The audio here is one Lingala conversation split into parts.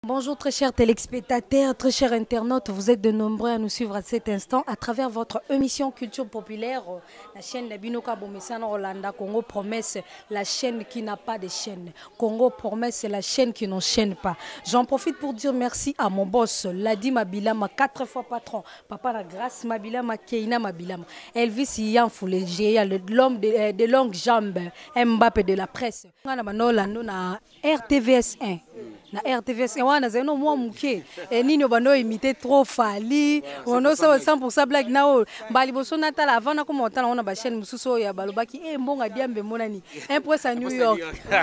Bonjour très chers téléspectateurs, très chers internautes, vous êtes de nombreux à nous suivre à cet instant à travers votre émission Culture Populaire, la chaîne de Binoka Bomessano Rolanda, Congo Promesse, la chaîne qui n'a pas de chaîne. Congo Promesse, c'est la chaîne qui n'enchaîne pas. J'en profite pour dire merci à mon boss, Ladi Mabilama, 4 fois patron, Papa la Grâce Mabilama, Keina Mabilama, Elvis Ian Foulégé, l'homme de longues jambes, Mbappé de la presse. On a na RTVS 1. Na RTVS wana zeno mwa muke nini bando imiter trop Fali ono so 100% blague nao mbali boso natala avant na ko tala ona ba chaîne mususu ya balobaki mbonga diambe monani impress à New York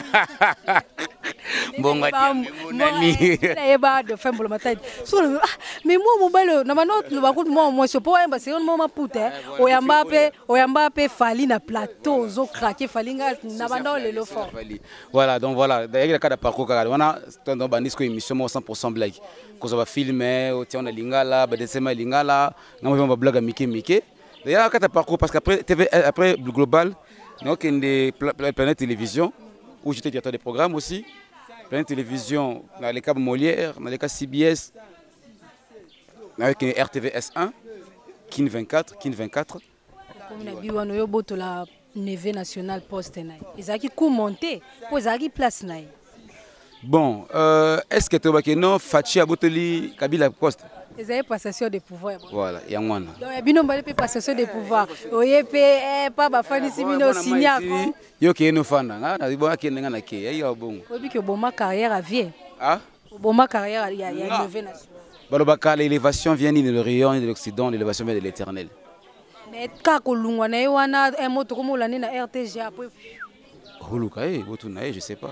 mbonga diambe monani eba de fembolo matai so mais moi mobile na bano ba ko moi so po emba c'est on maputa oyamba pe Fali na plateau zo craquer Falinga na bando le lo fort. Voilà, donc voilà, d'ailleurs le cas de parcours wana dans banisco émission 100% blague quand on va filmer au tient on a lingala ba desema lingala on va blague mike d'ailleurs quand parcours parce qu'après TV après global donc une planète télévision où j'étais directeur des programmes aussi planète télévision dans les cas Molière dans les cas CBS avec RTVS 1 Kin 24 comme na biwano yo boto la neve national poste na ezaki ku monter po ezaki place na. Bon, est-ce que tu vois que non, Fachi a botoli Kabila poste? Ils avaient passation de pouvoir. Voilà, il y a un donc il y a une passation de pouvoir. Oyepe pas bafani simino signa ko. Yo ke no fanda, na diboa ke nga na ke, yo bon. Obi que bon ma carrière a vie. Ah? Bon ma carrière il y a levé national. Balobaka l'élévation vient ni de l'Orient ni de l'Occident, l'élévation vient de l'Éternel. Mais ka ko lungwa na wana un moto comme la na RTG après. Je sais pas.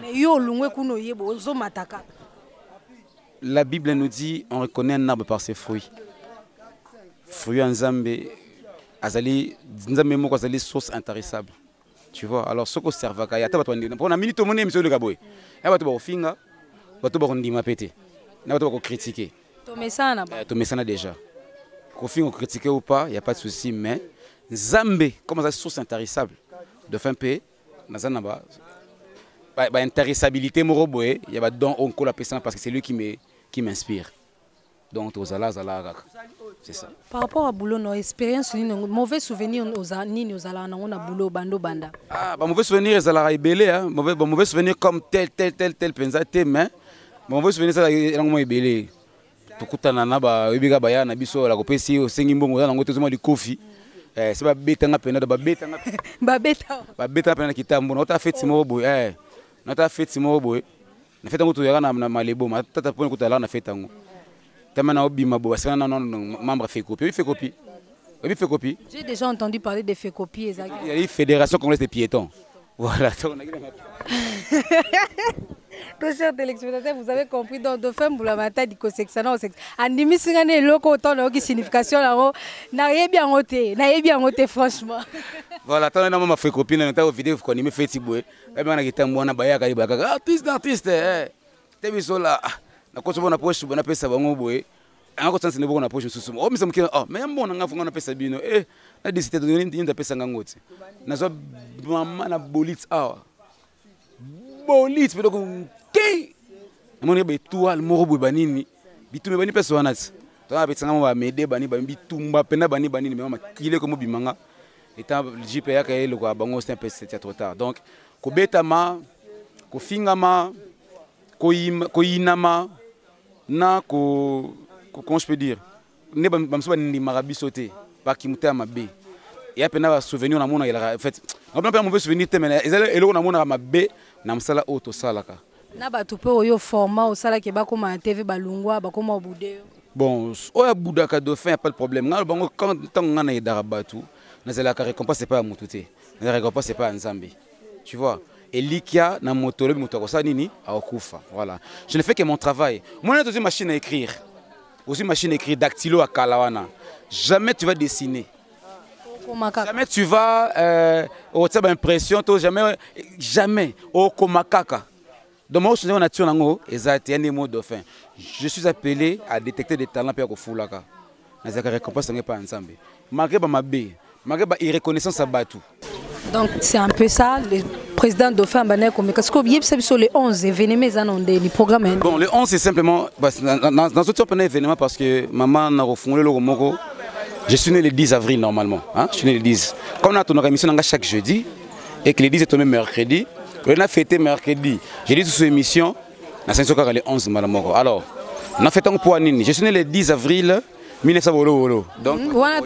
La Bible nous dit on reconnaît un arbre par ses fruits. Fruits en Zambé, azali Nzambe moko azali source intarissable. Tu vois, alors ce qu'on serve à yata bato ndina. Pour na minute monnaie monsieur le gaboy. Ya bato ba ofinga, bato ba ndima pété. Na bato ba critiquer. Tomesana déjà. Qu'on finga critiquer ou pas, il y a pas de souci mais Nzambe comme ça source intarissable de fin paix. Nazanaba intéressabilité moroboé il y a don on colle parce que c'est lui qui m'inspire donc aux alas c'est ça par rapport à boulot nos expérience mauvais souvenir aux nini aux alas on a boulot bando banda ah bah mauvais souvenir les alas belé hein mauvais souvenir comme tel pensate mais mauvais souvenir ça la ngoma belé tukutana na ba biga baya na biso la kopesi o sengi mbongo na ngoto zoma di kofi c'est pas bêta nga pena ba bêta pena kitambo na ta fête mo boy na ta fête mo boy na fête ngoto yaka na malebo ma tata pona kutala na fête ngo tama na obima bo asana non membre fait copie j'ai déjà entendu parler de fait copie exactement il y a une fédération congolaise des piétons voilà. Très chers téléspectateurs, vous avez compris donc de faire la matin du co-sectionnant au sexe. Andimi singane loko autant de signification là, n'a bien ôté franchement. Voilà, tant on a fait copine dans ta vidéo qu'on me fait tiboué. Et bien on a été mwana baya kali baka artiste te bisola na ko sobona poche bona pesa bango boye. Ngako tsansi ne boko na poche susumo. O misamukina mais mbona ngafunga na pesa bino na décider de ndinda pesa ngangoti. Nazo mama na bolits awa. Bolits pero ko Kei! Namoni ba étoile moro boy banini. Bitumé bani pesa wanati. Tona betanga mo ba mede bani ba bitumba pena bani mais mama kile ko mo bimanga. Eta JP ya kaye lokwa bango c'est un peu c'est trop tard. Donc ko betama ko fingama ko inama na ko comment je peux dire. Ne bamso bani marabisoté ba kimuta mabe. Et après na souvenir na mona en fait. On peut pas mauvais souvenir mais eloko na mona mabe na msala auto salaka. Na bato pe oyo format au sala ke ba koma TV balungwa ba koma obude bon oya budaka dauphin pas de problème ngalo bango quand nga na yedara batu na zela ka récompense pas mututé na récompense pas nzambe tu vois et likia na motolo muto ko sa nini akufa voilà je ne fais que mon travail moi j'ai une machine à écrire aussi machine à écrire dactylo à kalawana jamais tu vas dessiner jamais tu vas au table impression jamais au komakaka. Dans mon sujet nature nango ezati un mot dauphin. Je suis appelé à détecter des talents pour foulaka. Na zaka récompense n'est pas ensemble. Malgré ma irreconnaissance à Batou. Donc c'est un peu ça président Dauphin Banek, parce que sur les 11 événements, les programmes. Bon, le 11 c'est simplement dans ce événement parce que maman a refondé le Romoro. Je suis né le 10 avril normalement. Hein? Je suis né le 10. Comme on a ton émission chaque jeudi et que le 10 est tombé mercredi, on a fêté mercredi. J'ai dit sur cette émission, on a le 11 malamoko. Alors, on a fêté un point. Je suis né le 10 avril 1900. Donc,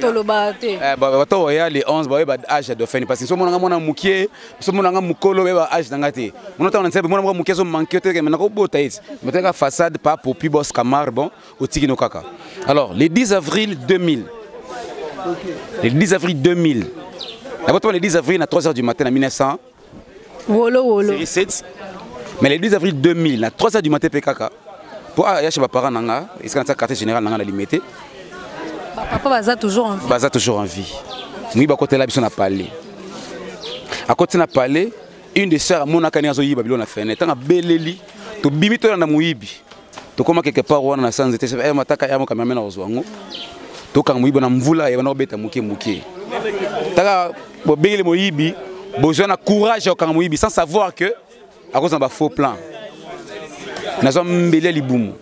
les 11 âge de fin parce que si on a moukié, si on a moukolo, âge d'angate. On a moukié, on manque de la façade par Popi Boss Kamar, bon, au Tigino Kaka. Alors, le 10 avril 2000. Le 10 avril 2000. D'abord, le 10 avril à 3 h du matin en 1900. Série 7. Mais le 10 avril 2000, à 3 h du matin, PKK. Pour acheter mes parents, ils sont dans le quartier général, dans la limite. Papa Baza toujours en vie. Baza toujours en vie. Oui, à côté de là, ils sont à parler. À côté de la parler, une des sœurs, mon akane a zoyi Babylone a fait. Tant à Beleli, tu bimito dans la mouibi. Tu commences quelque part où on a sans été. Eh, mataka ya mo kamera na ozwango. Tu quand mouibi na mvula ya na beta muke muke. Taka bo Beleli mouibi, besoin de courage au quand mouibi sans savoir que à cause d'un faux plan. Nous sommes Beleli boum.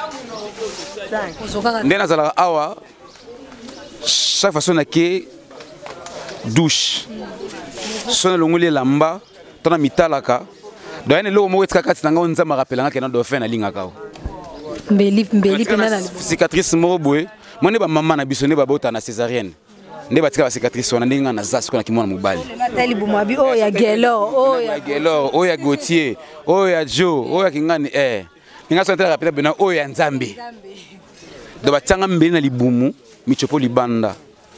Ndena zala awa. Chaque façon que douche son longolé lamba tona mitalaka doyane lo mo etka kati nanga onza ma rappelanga ke na Dauphin na linga ka mbeli penana cicatrice mo boye mone ba mama na biso ne ba bota na césarienne nde batika ba cicatrice wana ndinga na zasi kona kimona mobali tali bumabi o ya gelo o ya Gautier o ya Joe o ya kingani ninga so ntela rapela bena o ya Nzambe do batanga mbeli na libumu Michopo Libanda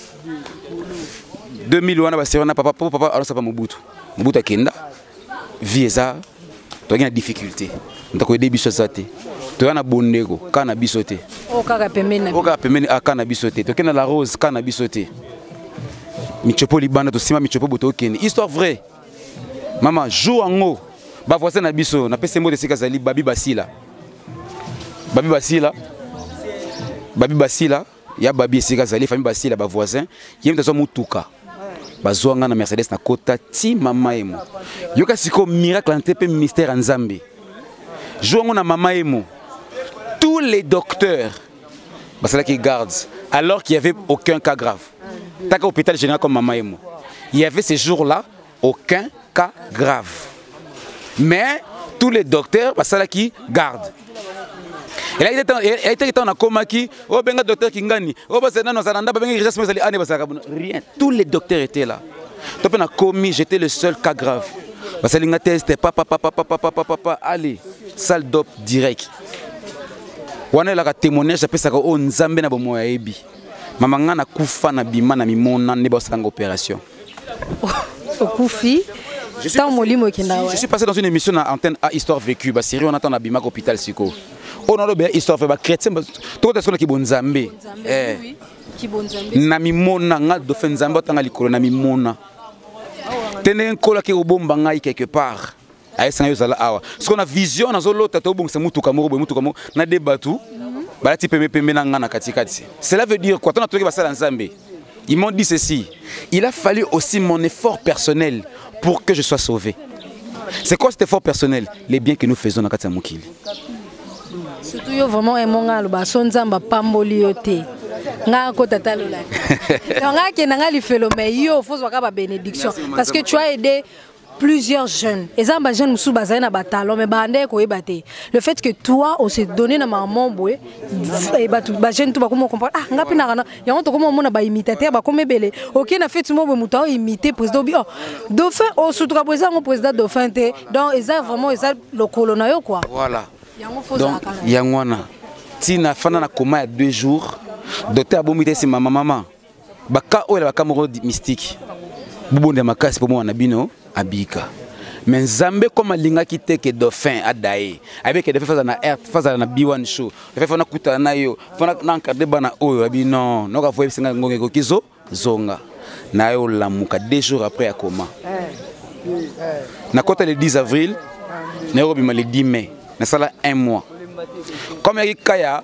2000 wana basirana papa alors ça pas Mobutu akenda vieza to gina difficulté ndako aider biso zate to yana bondeko kana bisote o kaka pemeni akana bisote to kena la rose kana bisote Michopo Libanda to sima Michopo boto keni histoire vraie maman jour ngo ba voisin na biso na pese mo de sika zali Babi Basila ya Babi esika zali famille Basila ba voisin yem tazo mutuka bazwanga na Mercedes na kota ti mama emo yoka siko miracle antepe mystère en Nzambe jouango na mama emo tous les docteurs basala qui gardent alors qu'il y avait aucun cas grave taka hôpital général comme mama emo il y avait ces jours-là aucun cas grave mais tous les docteurs basala qui gardent. Elle a été dans un coma qui, oh benga docteur Kingani, oh basena nos ananda benga responsable année basaka rien. Tous les docteurs étaient là. Top na commis, j'étais le seul cas grave. Basalinga test papa allez, salle d'op direct. Wana la témoignage ça pesa ko Nzambe na bomo ya ebi. Mama nga na kufa na bima na mimona ne basanga opération. Okufi. Je suis passé dans une émission à antenne à Histoire vécue. Bah Syrie on attend à Bima hôpital Siko. On a le histoire fait chrétien tout est qui bon Nzambe qui bon Nzambe na mimona nga Dauphin Nzambe tanga likolo na mimona tene nkola ki obomba ngai quelque part ayesanga yo zala awa ce qu'on a vision na zolota to bongisa mutuka moko na debatu balati pembe na nga na katikati. Cela veut dire quoi tona toki basala Nzambe. Ils m'ont dit ceci, il a fallu aussi mon effort personnel pour que je sois sauvé. C'est quoi cet effort personnel? Les biens que nous faisons dans Katia Mokili. Surtout vraiment un monga le bason zamba pamboli yote. Nga ko tatalo la. Nga ke nga li felo mais yo faut soit ba bénédiction parce que tu as aidé plusieurs jeunes. Et ça, les jeunes sont basés dans le talon, mais le fait que toi, on s'est donné dans maman, boy, et les jeunes, tu vas comprendre. Ah, on a pu nana, il y a un truc comme on a imitateur, bah comme belé. Ok, on a fait tout le monde mouton imiter président. Oh, Dauphin, on se trouve président, président Dauphin. Donc, ils ont vraiment le colonel quoi. Voilà. Donc, il y a un Tina fana na coma il y a 2 jours. Docteur Abomité c'est maman. Baka ou la caméra mystique. Boubonde makasi pour moi na bino. Abika. Mais Nzambe comme alinga ki te ke Dauphin adaye. Avec des fois na earth, face na B1 show. Des fois na kuta na yo, fona na encadrer bana oyo abi non, no ka voye singa ngonge ko kizo zonga. Na yo lamuka 2 jours après à coma. Na kota le 10 avril, Nairobi ma le 10 mai. Na sala 1 mois. Comme il kaya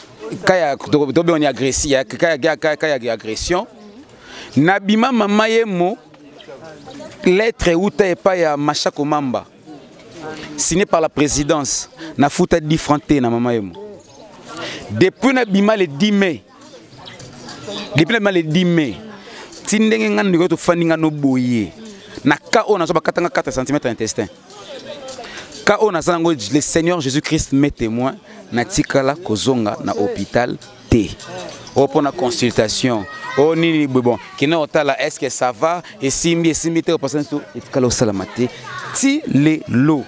dobe on agression, kaya agression. Na bima mama yemo lettre outa epai ya Machako Mamba signé par la présidence na futa difranté na mama yemo depuis na bima le 10 mai tindenge ngandi ko to faninga no boye na ka ona so bakatanga 4 cm d'intestin ka ona sango le Seigneur Jésus-Christ met témoin na tikala kozonga na hôpital T pour la consultation. Oh ni bon, qui n'a pas là, est-ce que ça va? Et si tu es passé tout, et tu as salamate. Ti les lots.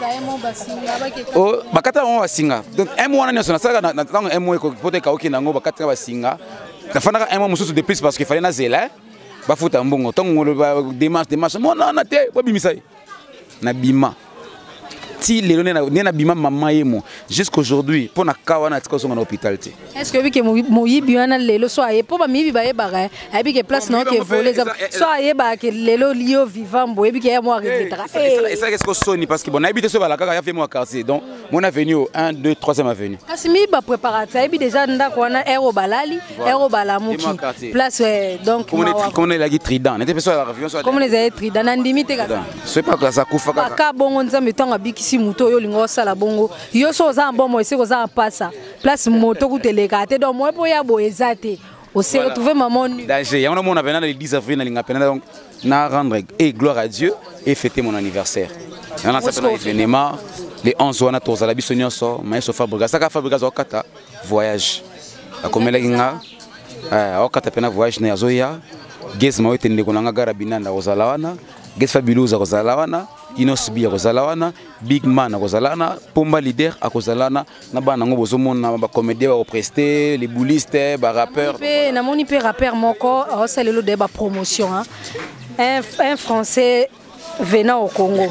Oh, bakata on va singa. Donc un mois on a ça na tant un mois pour te kaoki na ngo bakata va singa. Na fana un mois mususu de plus parce qu'il fallait na zela. Ba futa mbongo. Tant on démarche. Mon na te, ba bimisa. Na bima. Si les gens bima maman yemo jusqu'aujourd'hui pour na kawana tika songa na hôpital te. Est-ce que que moyi biana lelo so aye pour ba mi ba ye ba abi que place non que voler so aye ba que lelo lio vivant bo ebi que moi regrettera. Et ça qu'est-ce que soni parce que bon habité so ba la kaka ya fait moi quartier donc mon avenue au 1 2 3e avenue. Kasi mi ba préparateur ebi déjà ndako wana ero balali ero balamuki place donc comme on est la trident n'était pas sur la réunion comme les a trident na ndimite kaka. C'est pas ça kufa kaka. Ka bongo nzambe tanga biki moto yo lingo sala bongo yo so za mbomo ese ko za passa place moto kuteleka te donc moi po ya boezate on s'est retrouvé maman nu danger ya on a le 10 avril na linga pena donc na rendre et gloire à Dieu et fêter mon anniversaire on a ça événement les 11 wana toza la biso nyonso maïso fabrica saka fabrica zo kata voyage akomela kinga okata pena voyage na zoya gez ma wetende konanga garabinanda ozala wana gez fabiluza kozala wana Inosbi akozalawana, Big Man akozalana, Pomba Leader akozalana, na bana ngo bozomona ba comédien ba prester, les boulistes, ba rappeurs. Na moni pe rappeur moko, c'est le débat promotion un français venant au Congo.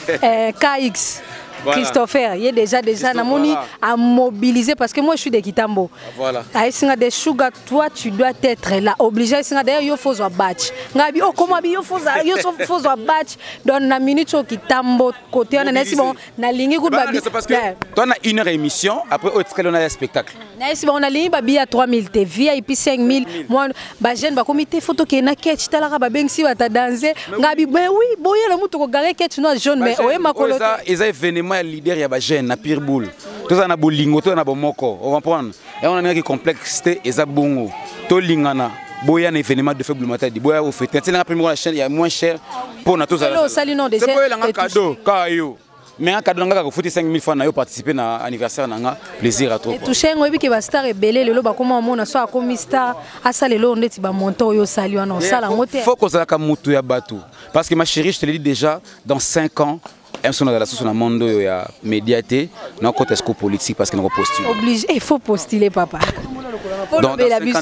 KX voilà. Christopher, il est déjà Namoni à mobiliser parce que moi je suis de Kitambo. Voilà. Aïsinga de Sugar, toi tu dois être là. Obligé Aïsinga d'ailleurs yo faut batch. Ngabi oh comment yo faut batch dans la minute au Kitambo côté on a bon na ligne good babi. C'est parce que toi on a une heure émission après on a un spectacle. Na on a ligne babi à 3000 T, VIP 5000. Moi ba jeune ba comité photo ke na ketch talaka ba bengsi ba ta danser. Ngabi ben oui, boye la muto ko gare ketch no jaune mais oye makolo. Ils événement leader ya ba jeune na pire boule tout ça na bolingo to na bomoko on comprendre et on a une complexité eza bongo to lingana boya na événement de faible matadi boya au fait c'est la première chaîne il y a moins cher pour na tout ça c'est boya la cadeau kayo mais un cadeau ngaka ko futi 5000 francs na yo participer na anniversaire nanga plaisir à trop et toucher ngobi ke ba star ebele lelo ba koma mona so akomi star asa lelo ndeti ba monto yo sali wana sala ngote faut ko za ka mutu ya batu parce que ma chérie je te le dis déjà dans 5 ans on a la source dans le monde médiaté, non côté politique parce qu'on postule. Obligé, il faut postuler papa. Donc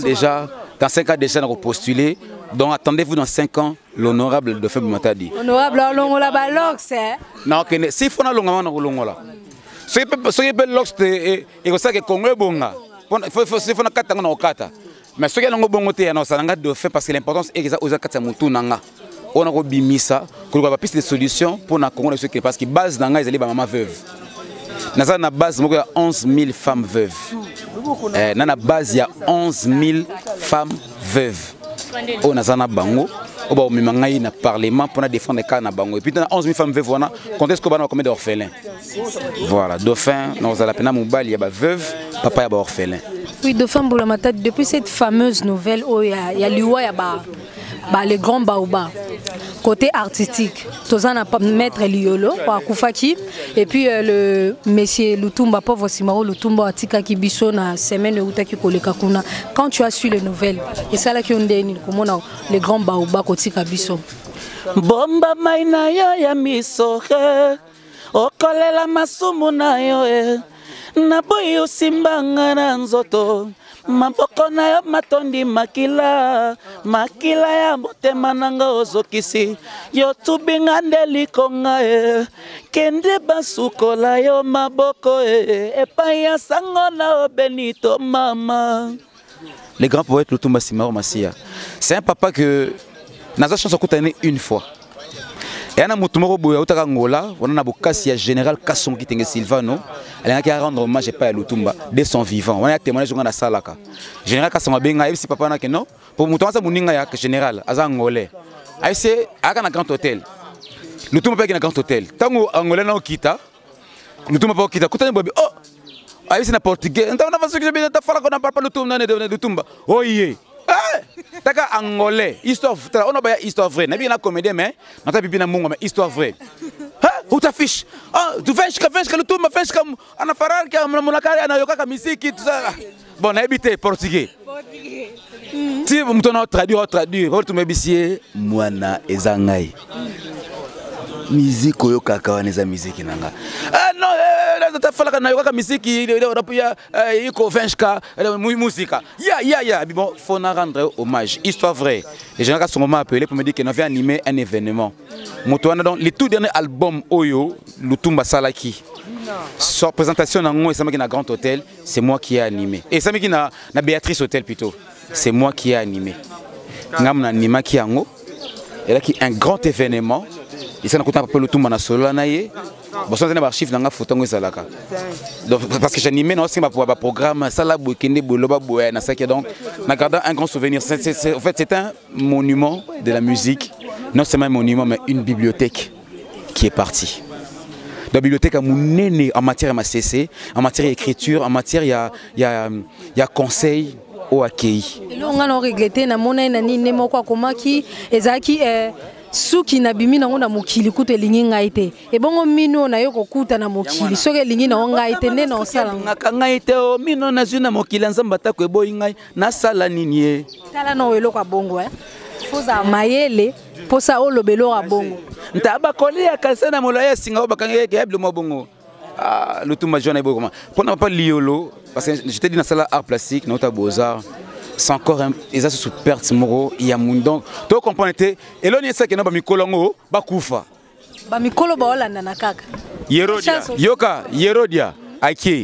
dans 5 ans déjà on a postulé. Donc attendez-vous dans 5 ans l'honorable de Faible Matadi. Honorable longola balox hein. Non que si faut na longola na longola. Ce qui peut lox et ça que Congo bonga. Faut na kata na okata. Mais ce qui est longo bongo te na salanga de fait parce que l'importance est que ça oza kata mutu nanga. On a bimisa pour avoir piste de solution pour na Congo parce que base d'anga ils maman veuve. Na na base il y a 11 000 femmes veuves. Na na base il y a 11 000 femmes veuves. On a na bango on va au mimangai na parlement pour défendre les cas na bango et puis dans 11 000 femmes veuves on a quand est-ce qu'on va combien d'orphelins. Voilà, dauphin, nous allons peine mobile il y a veuve, papa il y a orphelin. Oui, dauphin Boulamata depuis cette fameuse nouvelle où il y a liwa ya les grands baobas. Côté artistique, Tozana maître Liolo, Koufaki, et puis le monsieur Lutumba, pauvre Simaro Lutumba, Atika Kibiso, na semaine où tu as quand tu as su les nouvelles, et ça là qui ont dit, comment les grands baobas, côté Kibiso. Bomba maina yo ya misohe, okolela masumu na yo na boyo simbanga na nzoto. Maboko na yo matondi makila ya motema nanga ozokisi yo tubinga ndeliko nga kende basukola yo maboko epai ya sango na Benito mama. Les grands poètes Lutumba Simaro Masia. C'est un papa que naza chance kutane une fois. Et un moutoumoro boya utaka ngola, on a bokasi ya général Kassongi Tenge Silvano, elle a qu'à rendre hommage à Lutumba de son vivant. On a témoigné dans la salaka. Général Kassonga benga si papa na que non, pour moutouma sa muninga ya général azangolé. c'est un grand hôtel. Le tout un grand hôtel. Tango angolais na okita. Le tout pas okita. Kutani bobi. Oh. Aïe c'est na portugais. On a fait ce que je bien. T'as fallu qu'on en parle pas le tout le tumba. Oh yeah. Taka angolais. Histoire. On a pas histoire vraie. N'a bien la comédie mais. On t'a bien na mungo mais histoire vraie. Où t'affiches? Ah, tu fais que le tumba fais comme. On a faral que mon akari ana yoka kamisiki tout ça. Bon, on a habité portugais. Si vous m'entendez traduire, vous me dites Mwana ezangai. Musique oyo kaka wana eza musique nanga. Ah non, tafala na yoka musique ya iko venchka musique. Ya, bon, faut na rendre hommage, histoire vraie. Et j'ai sont moment appelé pour me dire qu'on avait animé un événement. Motoana donc les tout derniers albums Oyo, Lutumba Salaki. Sur présentation dans un grand hôtel, c'est moi qui ai animé. Et ça qui na Béatrice Hôtel plutôt. C'est moi qui ai animé. Ngam na anima ki ango. Et là qui un grand événement. Et ça n'a pas le tout mana solo naie. Bon ça c'est archive nanga photo ngo salaka. Donc parce que j'animais non c'est ma programme ça la bokende boloba boya na ça qui donc na gardant un grand souvenir. En fait c'est un monument de la musique. Non seulement un monument mais une bibliothèque qui est partie. La bibliothèque a mon en matière de CC, en matière d'écriture, en matière il y a conseil au accueil. Et là on a regretté na mona na ni ne moko komaki ezaki suki na bimi na ngona mokili kuto elingi ngaite. E bongo mino na yo kokuta na mokili soke elingi na ngaite ne na osala ngaka ngaite o mino na zuna mokili nzamba ta ko eboyi ngai na sala nini e. Tala na welo ka bongo Foza mayele posa olobelo ka bongo. Ntaba kolia kasana molaya singa bakanga yeblo mabongo. Ah, le tout majeur n'est pas comment. Pendant pas liolo parce que j'étais dit dans la salle art plastique, notre beaux-arts. C'est encore un et ça sous perte moro il y a moun donc. Tu comprends était et là il y a ça qui na ba mikolongo ba kufa. Ba mikolo ba olanda na kaka. Yerodia, Yoka, Yerodia, Ake.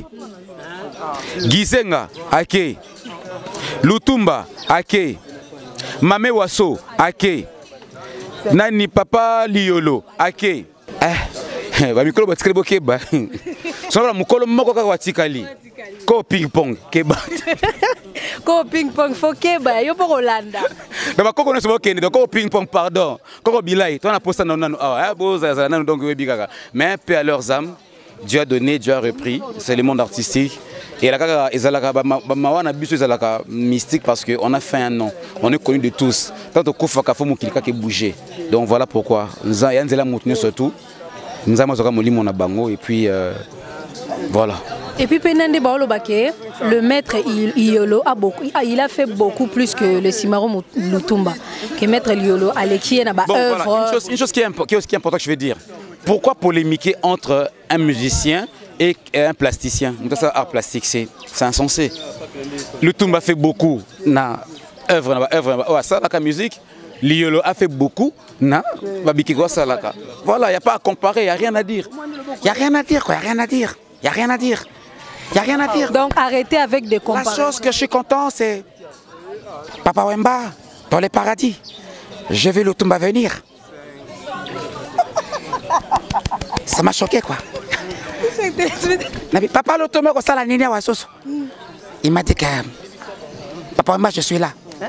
Gisenga, Ake. Lutumba, Ake. Mame Waso, Ake. Nani papa liolo, Ake. Ba mikolo ba tikali bokeba. Sona mukolo moko kaka watikali. Ko ping pong keba. Ko ping pong fo keba yo po Rolanda. Ba koko no so kende ko ping pong pardon. Koko bilai, toi na posta nanu boza nanu donc webi kaka. Mais paix à leurs âmes. Dieu a donné, Dieu a repris, c'est le monde artistique. Et la kaka ezalaka ba mawana biso ezalaka mystique parce que on a fait un nom. On est connu de tous. Tant que kofaka fo mukilika ke bouger. Donc voilà pourquoi. Nza yanzela mutune surtout. Nza mazoka molimo na bango et puis voilà. Et puis Penande Baolo Baké, le maître Iolo il a fait beaucoup plus que le Simaro Lutumba. Que maître Iolo Aleki na ba œuvre. Voilà, une chose qui est importante que je veux dire. Pourquoi polémiquer entre un musicien et un plasticien? Donc ça art plastique c'est insensé. Lutumba fait beaucoup na œuvre ça la musique. Liolo a fait beaucoup na babikiko salaka. Voilà, il y a pas à comparer, il y a rien à dire. Il y a rien à dire quoi, il y a rien à dire. Il y a rien à dire. Il y a rien à dire. Donc arrêtez avec des comparaisons. La chose que je suis content c'est Papa Wemba dans les paradis. Je vais Lutumba venir. Ça m'a choqué quoi. Papa Lutumba ko sala nini wa soso. Il m'a dit que Papa Wemba je suis là.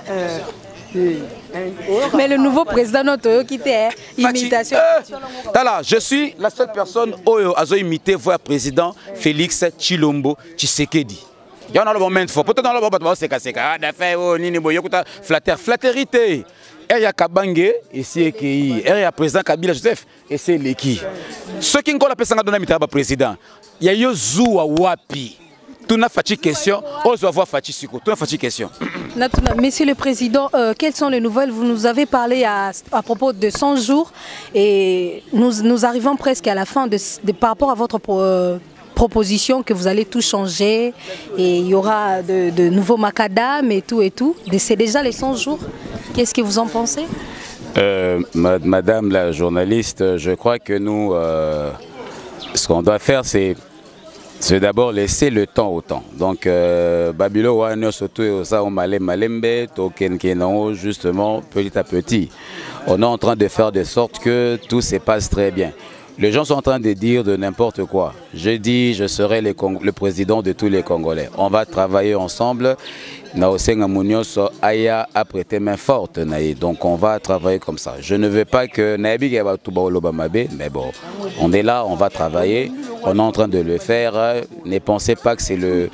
Mais le nouveau président notre qui était imitation. Tala, je suis la seule personne oyo azo imité voir président Félix Tshilombo Tshisekedi. Il y en a le moment fort. Peut-être dans le moment c'est cassé. Ah d'affaire oh nini boyo kuta flatterité. Il y a Kabange et c'est qui. Il y a président Kabila Joseph et c'est Leki. Ceux qui ont la personne donné mitaba président. Il y a yo Zouwa Wapi. Tout n'a pas de question. On doit voir Fati Siko. Tout n'a pas de question. Monsieur le Président, quelles sont les nouvelles? Vous nous avez parlé à propos de 100 jours et nous arrivons presque à la fin par rapport à votre proposition que vous allez tout changer et il y aura de nouveaux macadam et tout. C'est déjà les 100 jours. Qu'est-ce que vous en pensez? Madame la journaliste, je crois que nous, ce qu'on doit faire, c'est d'abord laisser le temps au temps. Donc, Babilo Wane surtout ça on malembe token kenon justement petit à petit. On est en train de faire de sorte que tout se passe très bien. Les gens sont en train de dire de n'importe quoi. Je dis, je serai le président de tous les Congolais. On va travailler ensemble. Naosenga Mounioso Aya a prêté main forte. Donc on va travailler comme ça. Je ne veux pas que Nabi mais bon, on est là, on va travailler. On est en train de le faire. Ne pensez pas que c'est le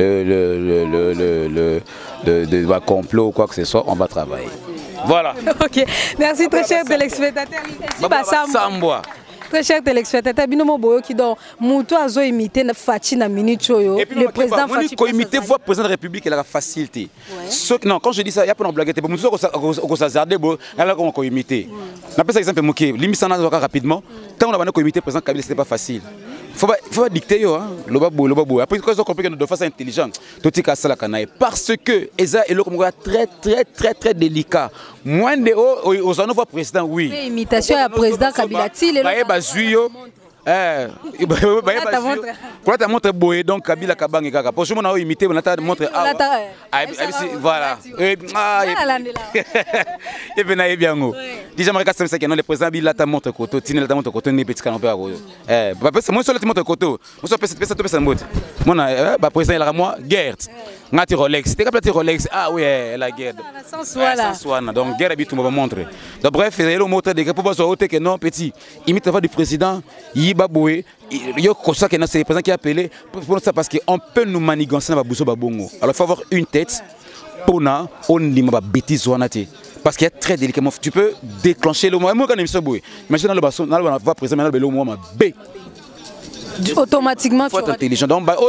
complot ou quoi que ce soit. On va travailler. Voilà. Ok, merci très cher téléspectateur. Très cher téléspectateur, binomo boyo qui donc Moutou a zo imité na Fachi na Minichoyo. Le président Fachi. Quand imité voix président de la République, il a la facilité. Non, quand je dis ça, il y a pas de blague. Moutou ko s'azarder bo, là comment ko imiter. Na pesa exemple moké, limisana rapidement. Tant on a pas ko imiter président Kabila, c'était pas facile. Faut pas dicter yo hein, loba. Après quand ils ont compris que de façon intelligente, tout est cassé la canaille parce que Eza est le comme très délicat. Moins de aux anneaux président oui. Imitation à président Kabila Zuyo, quand tu montres boé donc Kabila Kabangi kaka. Pour moi on a imité on a montré voilà. Et bien na bien ngo. Déjà moi quand c'est que non le président Bila ta montre koto, tine ta montre koto ni petit canopé à go. Moi seul te montre koto. Moi seul personne mot. Mon ba président il a moi guerre. Ngati Rolex, t'es capable de Rolex. Ah oui, la guerre. Donc guerre habite on va montrer. Donc bref, il y a le moteur de pour pas soit que non petit. Imite la voix du président Yibaboué. Il y a comme ça que c'est le président qui a appelé pour ça parce qu'on peut nous manigancer dans Babousso Babongo. Alors il faut avoir une tête pour na on lima bêtise wanati. Parce qu'il y a très délicatement tu peux déclencher le moment quand émission boy. Imagine dans le basson, dans la voix président dans le moment B. Automatiquement il faut être intelligent. Donc mais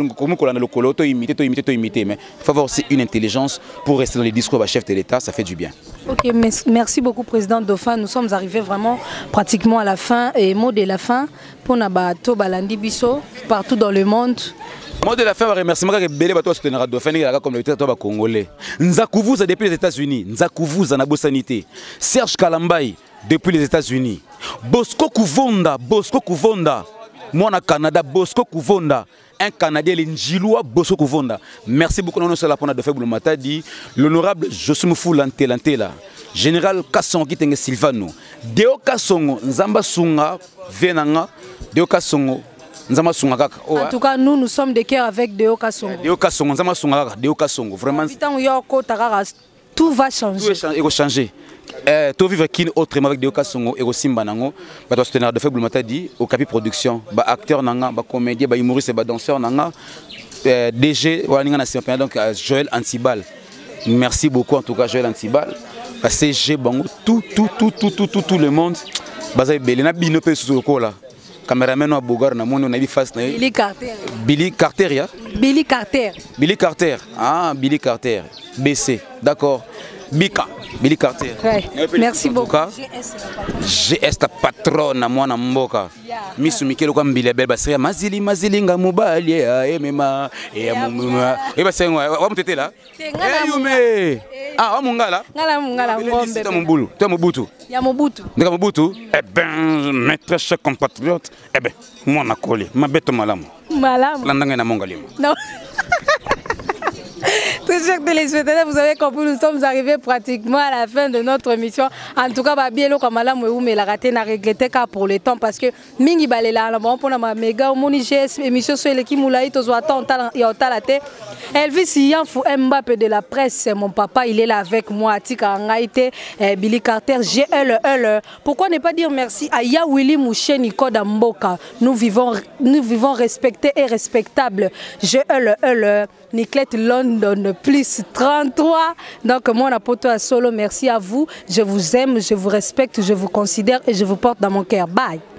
il faut avoir aussi une intelligence pour rester dans les discours du chef de l'État, ça fait du bien. Ok, merci beaucoup président Dauphin. Nous sommes arrivés vraiment pratiquement à la fin et mot de la fin pour Nabato Balandi Bisso partout dans le monde. Mot de la fin, remerciement que Bélé Bato soutenir Dauphin comme le territoire congolais. Nzakouvuza depuis les États-Unis, Nzakouvuza na sanité. Serge Kalambaï depuis les États-Unis. Bosco Kouvonda. Moi, au Canada, Bosco Kouvonda, un Canadien, l'Injiloua Bosco Kouvonda. Merci beaucoup, nous sommes là de faire Boulomata dit l'honorable Josumou Lantela, général Kassongo Kitenge Silvano, Deo Kassongo, Nzamba Sunga, Venanga, Deo Kassongo, Nzamba Sunga Kaka. En tout cas, nous sommes de cœur avec Deo Kassongo. Deo Kassongo, Nzamba Sunga Kaka, Deo Kassongo, vraiment. Tout va changer. Tout va changer. Tout vivre qui autrement avec Deo Kassongo et aussi Mbanango, bah soutenir de faible Boulomata dit au Capi Production, bah acteur nanga, bah comédien, bah humoriste, bah danseur nanga, DG, donc Joël Antibal. Merci beaucoup en tout cas Joël Antibal. Parce que j'ai bango tout le monde. Baza Belena Binope sous le là. Caméraman à Bogar na mon on a vu face na Billy Carter. Billy Carter ya. Billy Carter. Billy Carter. Ah Billy Carter. BC. D'accord. Bika. Billy Carter. Ouais. Merci beaucoup. GS la patronne à moi na mboka. Misu Mikelo comme Billy Bel Basria mazili nga mobali e mema e mama. E ba sengo wa mutete là. Yume. Ah wa mungala. Ngala ngombe. Te mbulu, te Mobutu. Ya Mobutu. Ndeka Mobutu. Eh ben mes très chers compatriotes, eh ben moi na collé, ma bête malamu. Malamu. Landanga na mongalimo. Non. Très chers téléspectateurs, vous avez compris, nous sommes arrivés pratiquement à la fin de notre émission. En tout cas, bien comme mais la raté n'a regretté car pour le temps parce que mingi balela bon pour ma méga moni GS émission sur l'équipe moulaï to soit temps et au talate. Elvis Yanfou Mbappé de la presse, mon papa, il est là avec moi. Tika Ngaïté, Billy Carter, GLE. Pourquoi ne pas dire merci à Yawili Mouché Nico Damboka. Nous vivons respectés et respectables. GLE. Niclette London plus 33. Donc moi on a poto à solo. Merci à vous. Je vous aime, je vous respecte, je vous considère et je vous porte dans mon cœur. Bye.